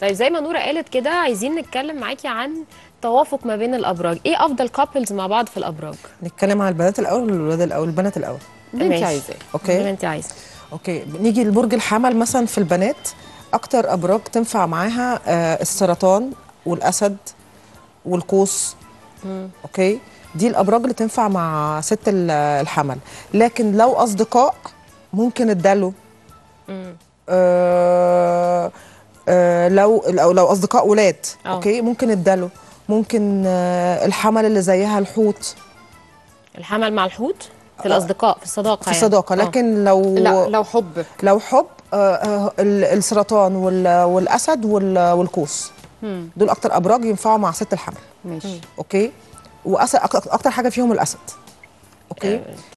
طيب زي ما نورة قالت كده، عايزين نتكلم معاكي عن توافق ما بين الابراج. ايه افضل كابلز مع بعض في الابراج؟ نتكلم على البنات الاول ولا الولاد الاول؟ البنات الاول. اللي انت ماشي، عايزاه. زي اوكي. ما انت عايزه. اوكي، نيجي لبرج الحمل مثلا. في البنات اكتر ابراج تنفع معاها السرطان والاسد والقوس. اوكي، دي الابراج اللي تنفع مع ست الحمل. لكن لو اصدقاء ممكن الدلو. لو اصدقاء ولاد. اوكي، ممكن الدلو. ممكن الحمل اللي زيها الحوت. الحمل مع الحوت في الاصدقاء، في الصداقه في يعني. الصداقه. لكن لا لو حب. لو حب السرطان والاسد والقوس. دول اكتر ابراج ينفعوا مع ست الحمل. ماشي. اوكي، اكتر حاجه فيهم الاسد. اوكي.